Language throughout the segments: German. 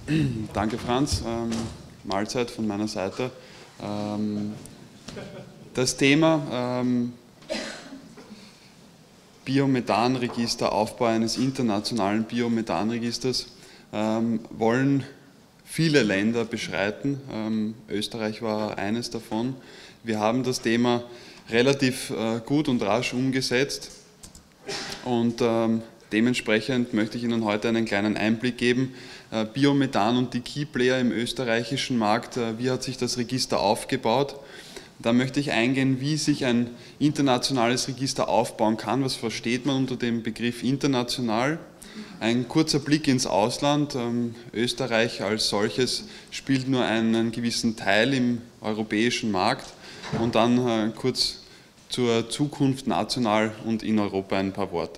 Danke, Franz. Mahlzeit von meiner Seite. Das Thema Biomethanregister, Aufbau eines internationalen Biomethanregisters wollen viele Länder beschreiten. Österreich war eines davon. Wir haben das Thema relativ gut und rasch umgesetzt und dementsprechend möchte ich Ihnen heute einen kleinen Einblick geben. Biomethan und die Key-Player im österreichischen Markt, wie hat sich das Register aufgebaut? Da möchte ich eingehen, wie sich ein internationales Register aufbauen kann. Was versteht man unter dem Begriff international? Ein kurzer Blick ins Ausland. Österreich als solches spielt nur einen gewissen Teil im europäischen Markt. Und dann kurz zur Zukunft national und in Europa ein paar Worte.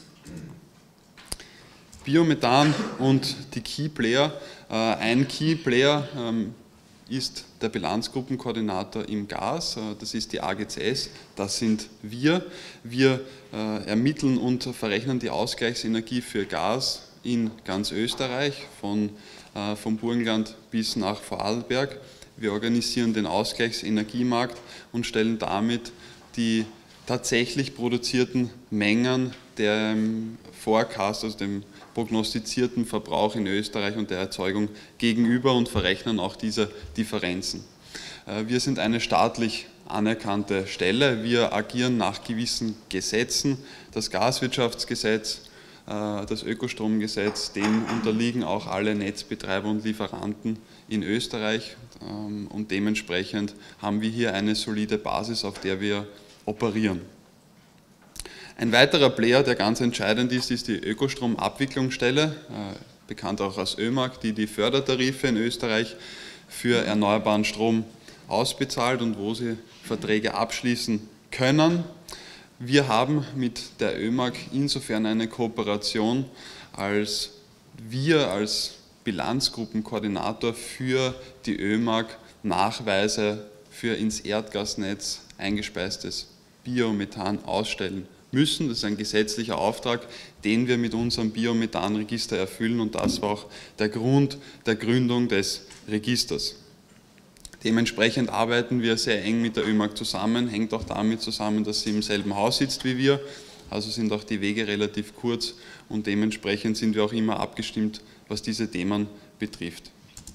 Biomethan und die Key Player. Ein Key Player ist der Bilanzgruppenkoordinator im Gas, das ist die AGCS, das sind wir. Wir ermitteln und verrechnen die Ausgleichsenergie für Gas in ganz Österreich, vom Burgenland bis nach Vorarlberg. Wir organisieren den Ausgleichsenergiemarkt und stellen damit die tatsächlich produzierten Mengen dem Forecast, also dem prognostizierten Verbrauch in Österreich und der Erzeugung gegenüber und verrechnen auch diese Differenzen. Wir sind eine staatlich anerkannte Stelle. Wir agieren nach gewissen Gesetzen. Das Gaswirtschaftsgesetz, das Ökostromgesetz, dem unterliegen auch alle Netzbetreiber und Lieferanten in Österreich und dementsprechend haben wir hier eine solide Basis, auf der wir operieren. Ein weiterer Player, der ganz entscheidend ist, ist die Ökostromabwicklungsstelle, bekannt auch als ÖMAG, die die Fördertarife in Österreich für erneuerbaren Strom ausbezahlt und wo sie Verträge abschließen können. Wir haben mit der ÖMAG insofern eine Kooperation, als wir als Bilanzgruppenkoordinator für die ÖMAG Nachweise für ins Erdgasnetz eingespeistes Biomethan ausstellen müssen. Das ist ein gesetzlicher Auftrag, den wir mit unserem Biomethanregister erfüllen und das war auch der Grund der Gründung des Registers. Dementsprechend arbeiten wir sehr eng mit der ÖMAG zusammen, hängt auch damit zusammen, dass sie im selben Haus sitzt wie wir, also sind auch die Wege relativ kurz und dementsprechend sind wir auch immer abgestimmt, was diese Themen betrifft.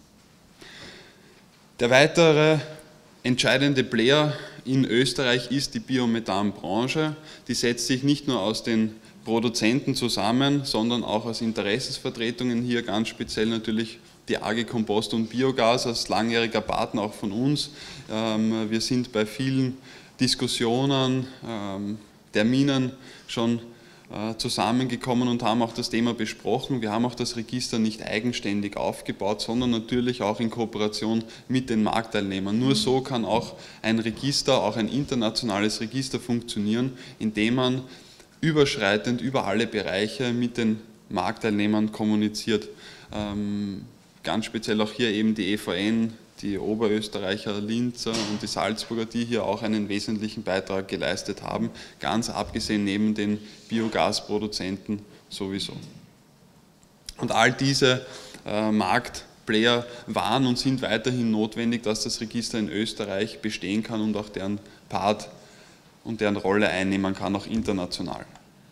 Der weitere entscheidende Player in Österreich ist die Biomethanbranche. Die setzt sich nicht nur aus den Produzenten zusammen, sondern auch aus Interessensvertretungen. Hier ganz speziell natürlich die AG Kompost und Biogas als langjähriger Partner auch von uns. Wir sind bei vielen Diskussionen, Terminen schon zusammengekommen und haben auch das Thema besprochen. Wir haben auch das Register nicht eigenständig aufgebaut, sondern natürlich auch in Kooperation mit den Marktteilnehmern. Nur so kann auch ein Register, auch ein internationales Register funktionieren, indem man überschreitend über alle Bereiche mit den Marktteilnehmern kommuniziert. Ganz speziell auch hier eben die EVN, die Oberösterreicher, Linzer und die Salzburger, die hier auch einen wesentlichen Beitrag geleistet haben, ganz abgesehen neben den Biogasproduzenten sowieso. Und all diese Marktplayer waren und sind weiterhin notwendig, dass das Register in Österreich bestehen kann und auch deren Part und deren Rolle einnehmen kann, auch international.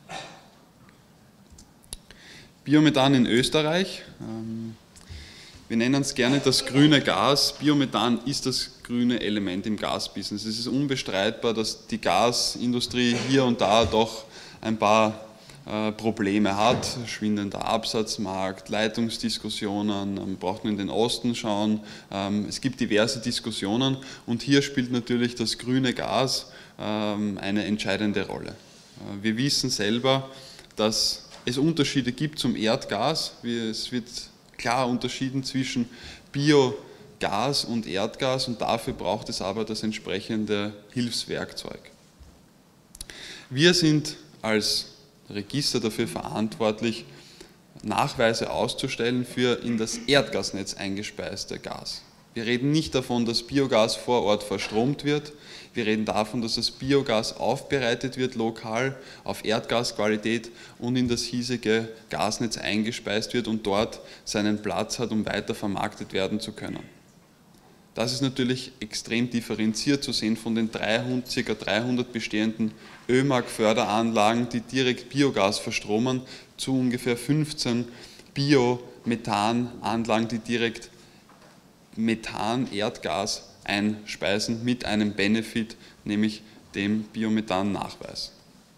Biomethan in Österreich. Wir nennen es gerne das grüne Gas. Biomethan ist das grüne Element im Gasbusiness. Es ist unbestreitbar, dass die Gasindustrie hier und da doch ein paar Probleme hat. Schwindender Absatzmarkt, Leitungsdiskussionen, man braucht nur in den Osten schauen. Es gibt diverse Diskussionen und hier spielt natürlich das grüne Gas eine entscheidende Rolle. Wir wissen selber, dass es Unterschiede gibt zum Erdgas. Es wird klar unterschieden zwischen Biogas und Erdgas und dafür braucht es aber das entsprechende Hilfswerkzeug. Wir sind als Register dafür verantwortlich, Nachweise auszustellen für in das Erdgasnetz eingespeiste Gas. Wir reden nicht davon, dass Biogas vor Ort verstromt wird. Wir reden davon, dass das Biogas aufbereitet wird, lokal, auf Erdgasqualität und in das hiesige Gasnetz eingespeist wird und dort seinen Platz hat, um weiter vermarktet werden zu können. Das ist natürlich extrem differenziert zu sehen von den ca. 300 bestehenden ÖMAG-Förderanlagen, die direkt Biogas verstromen, zu ungefähr 15 Biomethananlagen, die direkt Methan, Erdgas einspeisen mit einem Benefit, nämlich dem Biomethan-Nachweis.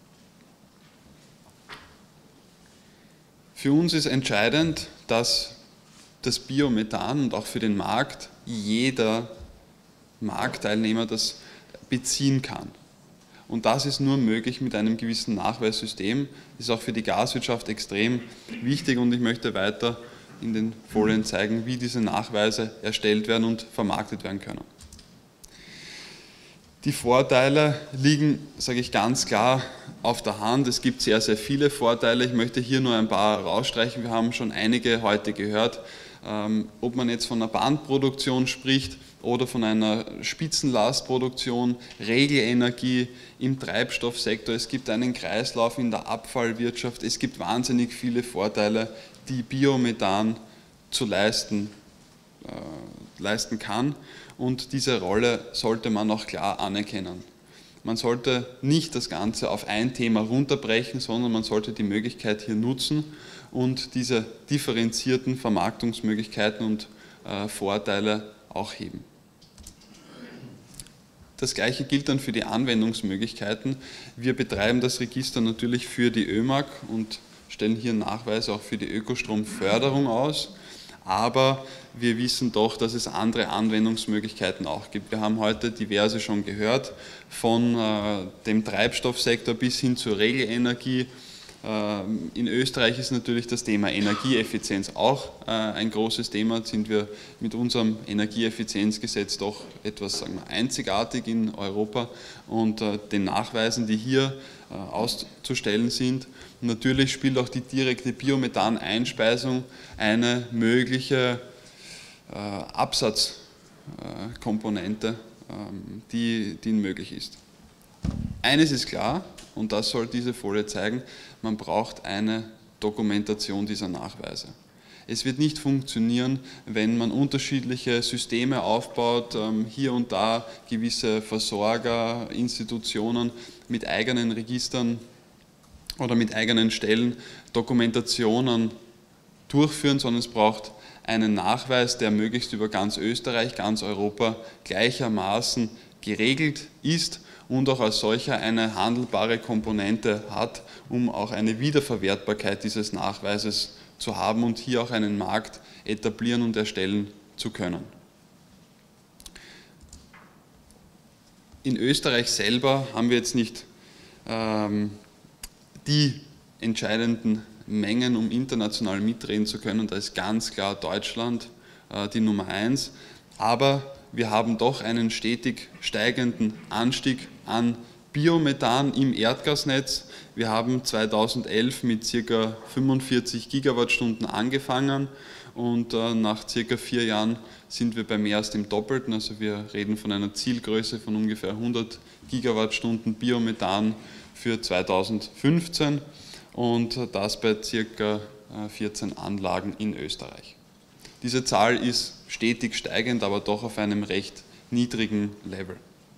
Für uns ist entscheidend, dass das Biomethan und auch für den Markt jeder Marktteilnehmer das beziehen kann. Und das ist nur möglich mit einem gewissen Nachweissystem. Das ist auch für die Gaswirtschaft extrem wichtig und ich möchte weiter in den Folien zeigen, wie diese Nachweise erstellt werden und vermarktet werden können. Die Vorteile liegen, sage ich ganz klar, auf der Hand. Es gibt sehr, sehr viele Vorteile. Ich möchte hier nur ein paar rausstreichen. Wir haben schon einige heute gehört. Ob man jetzt von einer Bandproduktion spricht oder von einer Spitzenlastproduktion, Regelenergie im Treibstoffsektor, es gibt einen Kreislauf in der Abfallwirtschaft, es gibt wahnsinnig viele Vorteile, die Biomethan zu leisten kann und diese Rolle sollte man auch klar anerkennen. Man sollte nicht das Ganze auf ein Thema runterbrechen, sondern man sollte die Möglichkeit hier nutzen und diese differenzierten Vermarktungsmöglichkeiten und Vorteile auch heben. Das Gleiche gilt dann für die Anwendungsmöglichkeiten. Wir betreiben das Register natürlich für die ÖMAG und stellen hier Nachweise auch für die Ökostromförderung aus, aber wir wissen doch, dass es andere Anwendungsmöglichkeiten auch gibt. Wir haben heute diverse schon gehört, von dem Treibstoffsektor bis hin zur Regelenergie. In Österreich ist natürlich das Thema Energieeffizienz auch ein großes Thema. Jetzt sind wir mit unserem Energieeffizienzgesetz doch etwas, sagen wir, einzigartig in Europa und den Nachweisen, die hier auszustellen sind. Und natürlich spielt auch die direkte Biomethan-Einspeisung eine mögliche Absatzkomponente, die möglich ist. Eines ist klar, und das soll diese Folie zeigen, man braucht eine Dokumentation dieser Nachweise. Es wird nicht funktionieren, wenn man unterschiedliche Systeme aufbaut, hier und da gewisse Versorger, Institutionen mit eigenen Registern oder mit eigenen Stellen Dokumentationen durchführen, sondern es braucht einen Nachweis, der möglichst über ganz Österreich, ganz Europa gleichermaßen geregelt ist und auch als solcher eine handelbare Komponente hat, um auch eine Wiederverwertbarkeit dieses Nachweises zu haben und hier auch einen Markt etablieren und erstellen zu können. In Österreich selber haben wir jetzt nicht die entscheidenden Mengen, um international mitreden zu können. Da ist ganz klar Deutschland die Nummer 1, aber wir haben doch einen stetig steigenden Anstieg an Biomethan im Erdgasnetz. Wir haben 2011 mit ca. 45 Gigawattstunden angefangen und nach ca. 4 Jahren sind wir bei mehr als dem Doppelten. Also wir reden von einer Zielgröße von ungefähr 100 Gigawattstunden Biomethan für 2015 und das bei ca. 14 Anlagen in Österreich. Diese Zahl ist stetig steigend, aber doch auf einem recht niedrigen Level.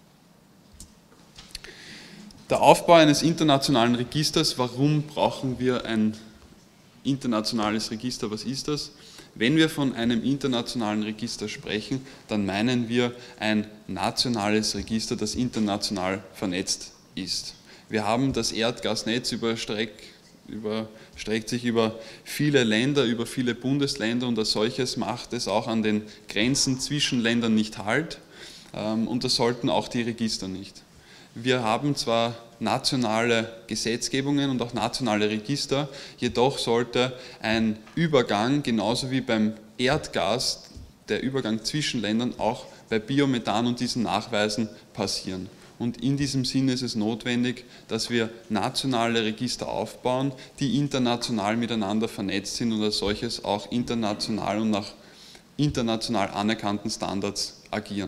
Der Aufbau eines internationalen Registers, warum brauchen wir ein internationales Register, was ist das? Wenn wir von einem internationalen Register sprechen, dann meinen wir ein nationales Register, das international vernetzt ist. Wir haben das Erdgasnetz überstreckt sich über viele Länder, über viele Bundesländer und als solches macht es auch an den Grenzen zwischen Ländern nicht Halt und das sollten auch die Register nicht. Wir haben zwar nationale Gesetzgebungen und auch nationale Register, jedoch sollte ein Übergang, genauso wie beim Erdgas, der Übergang zwischen Ländern auch bei Biomethan und diesen Nachweisen passieren. Und in diesem Sinne ist es notwendig, dass wir nationale Register aufbauen, die international miteinander vernetzt sind und als solches auch international und nach international anerkannten Standards agieren.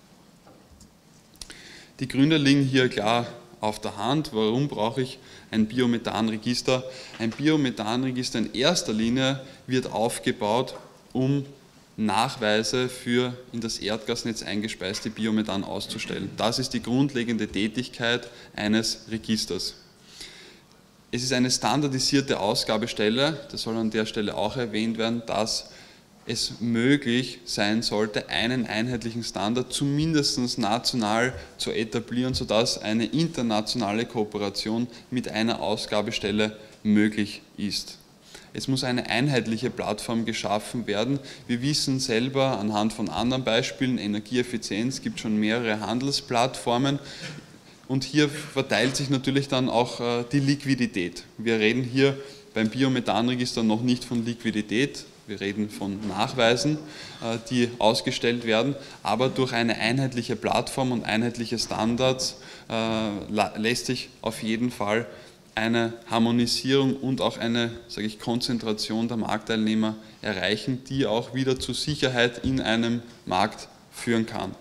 Die Gründe liegen hier klar auf der Hand. Warum brauche ich ein Biomethanregister? Ein Biomethanregister in erster Linie wird aufgebaut, um Nachweise für in das Erdgasnetz eingespeiste Biomethan auszustellen. Das ist die grundlegende Tätigkeit eines Registers. Es ist eine standardisierte Ausgabestelle, das soll an der Stelle auch erwähnt werden, dass es möglich sein sollte, einen einheitlichen Standard zumindest national zu etablieren, sodass eine internationale Kooperation mit einer Ausgabestelle möglich ist. Es muss eine einheitliche Plattform geschaffen werden. Wir wissen selber anhand von anderen Beispielen, Energieeffizienz, gibt schon mehrere Handelsplattformen. Und hier verteilt sich natürlich dann auch die Liquidität. Wir reden hier beim Biomethanregister noch nicht von Liquidität, wir reden von Nachweisen, die ausgestellt werden, aber durch eine einheitliche Plattform und einheitliche Standards lässt sich auf jeden Fall eine Harmonisierung und auch eine, sage ich, Konzentration der Marktteilnehmer erreichen, die auch wieder zu Sicherheit in einem Markt führen kann.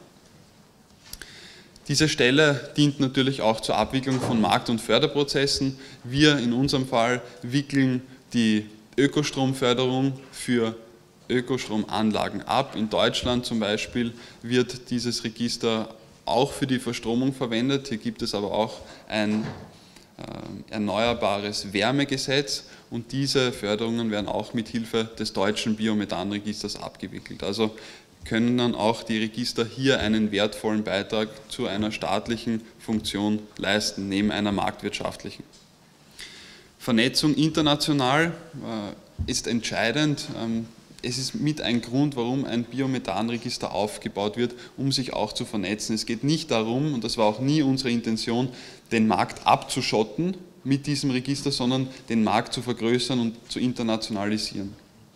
Diese Stelle dient natürlich auch zur Abwicklung von Markt- und Förderprozessen. Wir in unserem Fall wickeln die Ökostromförderung für Ökostromanlagen ab. In Deutschland zum Beispiel wird dieses Register auch für die Verstromung verwendet. Hier gibt es aber auch ein erneuerbares Wärmegesetz und diese Förderungen werden auch mit Hilfe des deutschen Biomethanregisters abgewickelt. Also können dann auch die Register hier einen wertvollen Beitrag zu einer staatlichen Funktion leisten, neben einer marktwirtschaftlichen. Vernetzung international ist entscheidend. Es ist mit ein Grund, warum ein Biomethanregister aufgebaut wird, um sich auch zu vernetzen. Es geht nicht darum, und das war auch nie unsere Intention, den Markt abzuschotten mit diesem Register, sondern den Markt zu vergrößern und zu internationalisieren.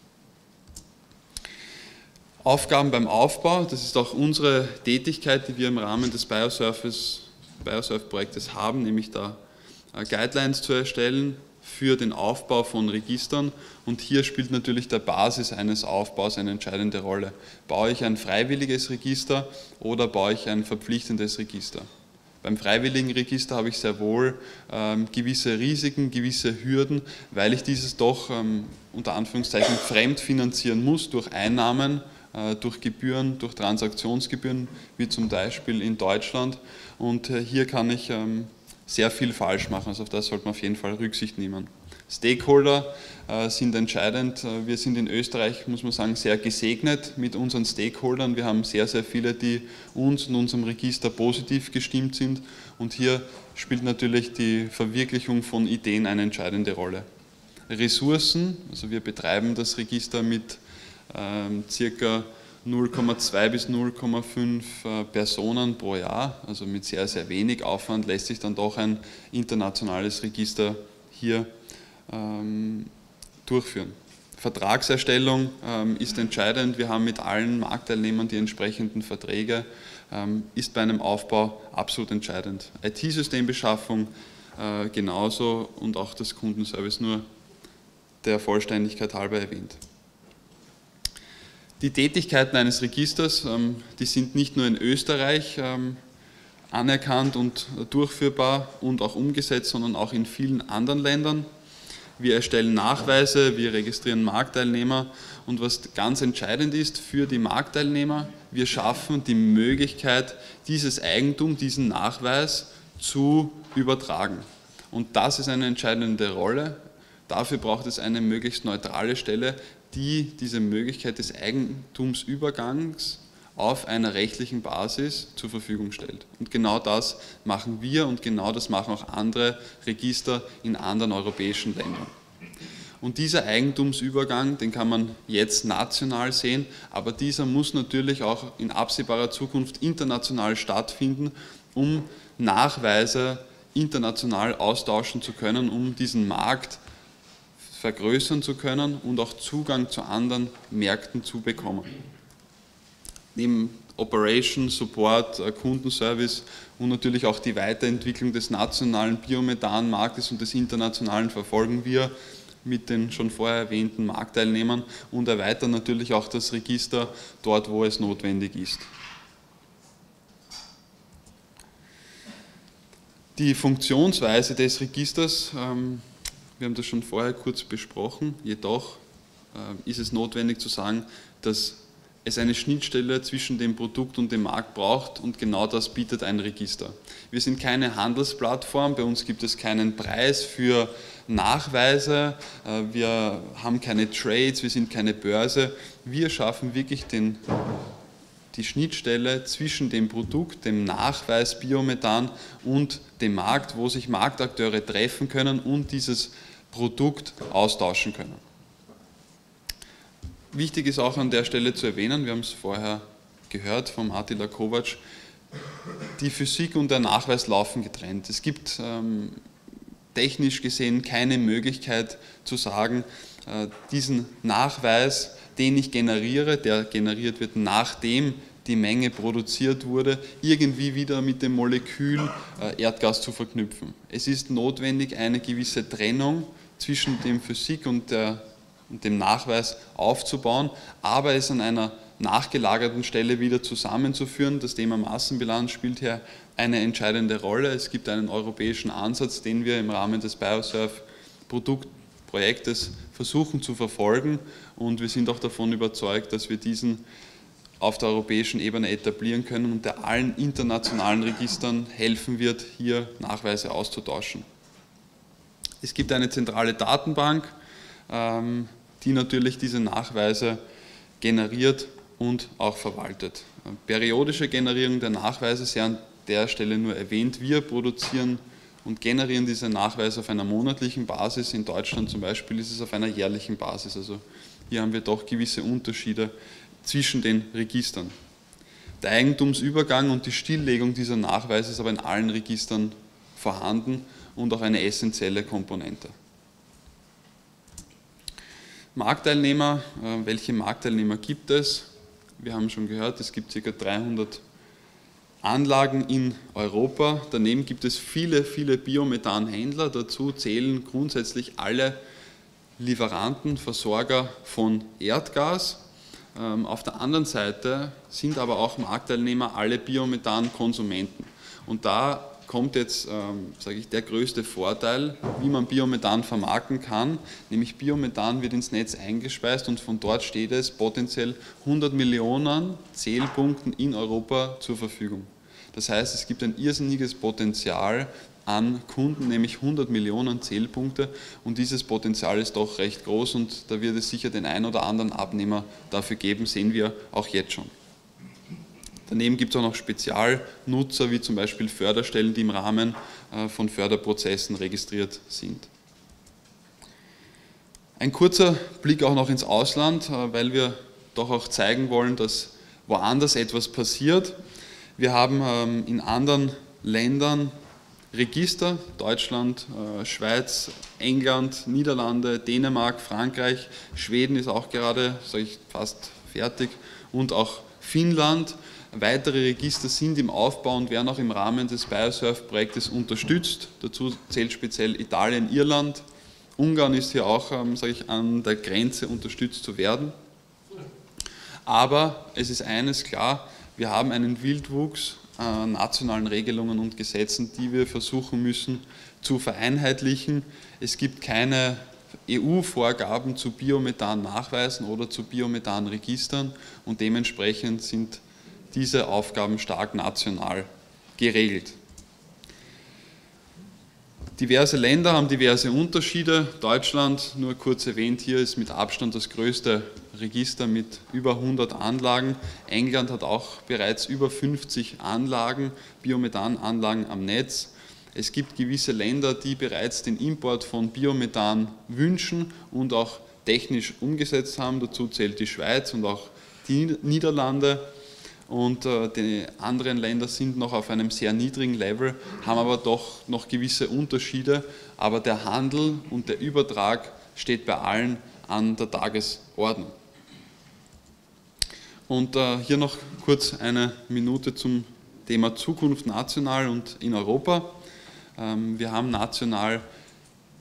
Aufgaben beim Aufbau, das ist auch unsere Tätigkeit, die wir im Rahmen des Biosurf-Projektes haben, nämlich da Guidelines zu erstellen für den Aufbau von Registern und hier spielt natürlich der Basis eines Aufbaus eine entscheidende Rolle. Baue ich ein freiwilliges Register oder baue ich ein verpflichtendes Register? Beim freiwilligen Register habe ich sehr wohl gewisse Risiken, gewisse Hürden, weil ich dieses doch unter Anführungszeichen fremdfinanzieren muss durch Einnahmen, durch Gebühren, durch Transaktionsgebühren, wie zum Beispiel in Deutschland. Und hier kann ich sehr viel falsch machen, also auf das sollte man auf jeden Fall Rücksicht nehmen. Stakeholder sind entscheidend. Wir sind in Österreich, muss man sagen, sehr gesegnet mit unseren Stakeholdern. Wir haben sehr, sehr viele, die uns und unserem Register positiv gestimmt sind. Und hier spielt natürlich die Verwirklichung von Ideen eine entscheidende Rolle. Ressourcen, also wir betreiben das Register mit circa 0,2 bis 0,5 Personen pro Jahr, also mit sehr, sehr wenig Aufwand lässt sich dann doch ein internationales Register hier durchführen. Vertragserstellung ist entscheidend. Wir haben mit allen Marktteilnehmern die entsprechenden Verträge, ist bei einem Aufbau absolut entscheidend. IT-Systembeschaffung genauso und auch das Kundenservice, nur der Vollständigkeit halber erwähnt. Die Tätigkeiten eines Registers, die sind nicht nur in Österreich anerkannt und durchführbar und auch umgesetzt, sondern auch in vielen anderen Ländern. Wir erstellen Nachweise, wir registrieren Marktteilnehmer und was ganz entscheidend ist für die Marktteilnehmer, wir schaffen die Möglichkeit, dieses Eigentum, diesen Nachweis zu übertragen. Und das ist eine entscheidende Rolle. Dafür braucht es eine möglichst neutrale Stelle, die diese Möglichkeit des Eigentumsübergangs auf einer rechtlichen Basis zur Verfügung stellt. Und genau das machen wir und genau das machen auch andere Register in anderen europäischen Ländern. Und dieser Eigentumsübergang, den kann man jetzt national sehen, aber dieser muss natürlich auch in absehbarer Zukunft international stattfinden, um Nachweise international austauschen zu können, um diesen Markt vergrößern zu können und auch Zugang zu anderen Märkten zu bekommen. Neben Operation, Support, Kundenservice und natürlich auch die Weiterentwicklung des nationalen Biomethanmarktes und des internationalen verfolgen wir mit den schon vorher erwähnten Marktteilnehmern und erweitern natürlich auch das Register dort, wo es notwendig ist. Die Funktionsweise des Registers, wir haben das schon vorher kurz besprochen, jedoch ist es notwendig zu sagen, dass es eine Schnittstelle zwischen dem Produkt und dem Markt braucht und genau das bietet ein Register. Wir sind keine Handelsplattform, bei uns gibt es keinen Preis für Nachweise, wir haben keine Trades, wir sind keine Börse, wir schaffen wirklich die Schnittstelle zwischen dem Produkt, dem Nachweis Biomethan und dem Markt, wo sich Marktakteure treffen können und dieses Produkt austauschen können. Wichtig ist auch an der Stelle zu erwähnen, wir haben es vorher gehört vom Attila Kovacs, die Physik und der Nachweis laufen getrennt. Es gibt technisch gesehen keine Möglichkeit zu sagen, diesen Nachweis, den ich generiere, der generiert wird, nachdem die Menge produziert wurde, irgendwie wieder mit dem Molekül Erdgas zu verknüpfen. Es ist notwendig, eine gewisse Trennung zwischen dem Physik und dem Nachweis aufzubauen, aber es an einer nachgelagerten Stelle wieder zusammenzuführen. Das Thema Massenbilanz spielt hier eine entscheidende Rolle. Es gibt einen europäischen Ansatz, den wir im Rahmen des Biosurf-Projektes versuchen zu verfolgen und wir sind auch davon überzeugt, dass wir diesen auf der europäischen Ebene etablieren können und der allen internationalen Registern helfen wird, hier Nachweise auszutauschen. Es gibt eine zentrale Datenbank, die natürlich diese Nachweise generiert und auch verwaltet. Periodische Generierung der Nachweise sei an der Stelle nur erwähnt. Wir produzieren und generieren diese Nachweise auf einer monatlichen Basis. In Deutschland zum Beispiel ist es auf einer jährlichen Basis. Also hier haben wir doch gewisse Unterschiede zwischen den Registern. Der Eigentumsübergang und die Stilllegung dieser Nachweise ist aber in allen Registern vorhanden und auch eine essentielle Komponente. Marktteilnehmer, welche Marktteilnehmer gibt es? Wir haben schon gehört, es gibt ca. 300 Anlagen in Europa. Daneben gibt es viele Biomethanhändler. Dazu zählen grundsätzlich alle Lieferanten, Versorger von Erdgas. Auf der anderen Seite sind aber auch Marktteilnehmer alle Biomethan-Konsumenten. Und da kommt jetzt, sage ich, der größte Vorteil, wie man Biomethan vermarkten kann, nämlich Biomethan wird ins Netz eingespeist und von dort steht es potenziell 100 Millionen Zählpunkten in Europa zur Verfügung. Das heißt, es gibt ein irrsinniges Potenzial an Kunden, nämlich 100 Millionen Zählpunkte und dieses Potenzial ist doch recht groß und da wird es sicher den einen oder anderen Abnehmer dafür geben, sehen wir auch jetzt schon. Daneben gibt es auch noch Spezialnutzer, wie zum Beispiel Förderstellen, die im Rahmen von Förderprozessen registriert sind. Ein kurzer Blick auch noch ins Ausland, weil wir doch auch zeigen wollen, dass woanders etwas passiert. Wir haben in anderen Ländern Register, Deutschland, Schweiz, England, Niederlande, Dänemark, Frankreich, Schweden ist auch gerade, sage ich, fast fertig und auch Finnland. Weitere Register sind im Aufbau und werden auch im Rahmen des Biosurf-Projektes unterstützt. Dazu zählt speziell Italien, Irland. Ungarn ist hier auch, sage ich, an der Grenze unterstützt zu werden. Aber es ist eines klar, wir haben einen Wildwuchs an nationalen Regelungen und Gesetzen, die wir versuchen müssen zu vereinheitlichen. Es gibt keine EU-Vorgaben zu Biomethan-Nachweisen oder zu Biomethan-Registern und dementsprechend sind diese Aufgaben stark national geregelt. Diverse Länder haben diverse Unterschiede. Deutschland, nur kurz erwähnt hier, ist mit Abstand das größte Register mit über 100 Anlagen. England hat auch bereits über 50 Anlagen, Biomethananlagen am Netz. Es gibt gewisse Länder, die bereits den Import von Biomethan wünschen und auch technisch umgesetzt haben. Dazu zählt die Schweiz und auch die Niederlande. Und die anderen Länder sind noch auf einem sehr niedrigen Level, haben aber doch noch gewisse Unterschiede. Aber der Handel und der Übertrag steht bei allen an der Tagesordnung. Und hier noch kurz eine Minute zum Thema Zukunft national und in Europa. Wir haben national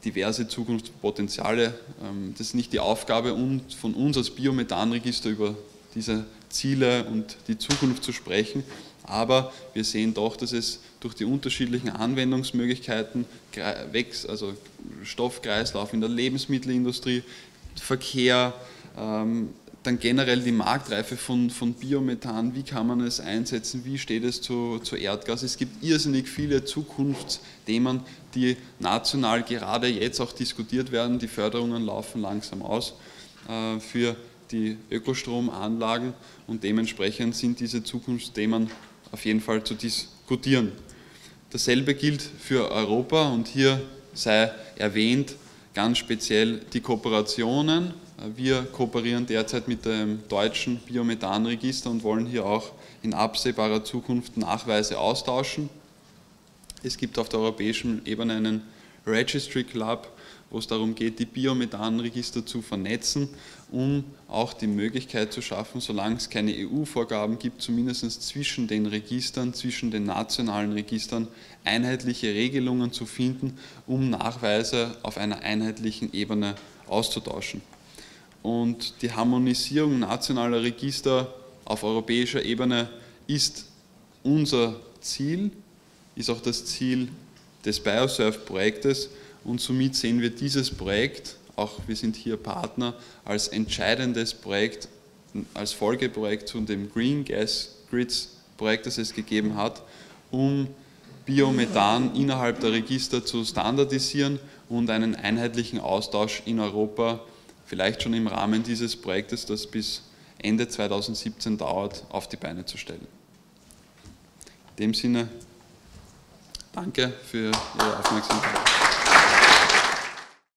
diverse Zukunftspotenziale. Das ist nicht die Aufgabe von uns als Biomethanregister über diese Ziele und die Zukunft zu sprechen, aber wir sehen doch, dass es durch die unterschiedlichen Anwendungsmöglichkeiten, also Stoffkreislauf in der Lebensmittelindustrie, Verkehr, dann generell die Marktreife von Biomethan, wie kann man es einsetzen, wie steht es zu Erdgas. Es gibt irrsinnig viele Zukunftsthemen, die national gerade jetzt auch diskutiert werden. Die Förderungen laufen langsam aus für die Ökostromanlagen und dementsprechend sind diese Zukunftsthemen auf jeden Fall zu diskutieren. Dasselbe gilt für Europa und hier sei erwähnt ganz speziell die Kooperationen. Wir kooperieren derzeit mit dem deutschen Biomethanregister und wollen hier auch in absehbarer Zukunft Nachweise austauschen. Es gibt auf der europäischen Ebene einen Registry Club, wo es darum geht, die Biomethanregister zu vernetzen, um auch die Möglichkeit zu schaffen, solange es keine EU-Vorgaben gibt, zumindest zwischen den Registern, zwischen den nationalen Registern, einheitliche Regelungen zu finden, um Nachweise auf einer einheitlichen Ebene auszutauschen. Und die Harmonisierung nationaler Register auf europäischer Ebene ist unser Ziel, ist auch das Ziel des Biosurf-Projektes und somit sehen wir dieses Projekt, auch wir sind hier Partner, als entscheidendes Projekt, als Folgeprojekt zu dem Green Gas Grids Projekt, das es gegeben hat, um Biomethan innerhalb der Register zu standardisieren und einen einheitlichen Austausch in Europa vielleicht schon im Rahmen dieses Projektes, das bis Ende 2017 dauert, auf die Beine zu stellen. In dem Sinne, danke für Ihre Aufmerksamkeit.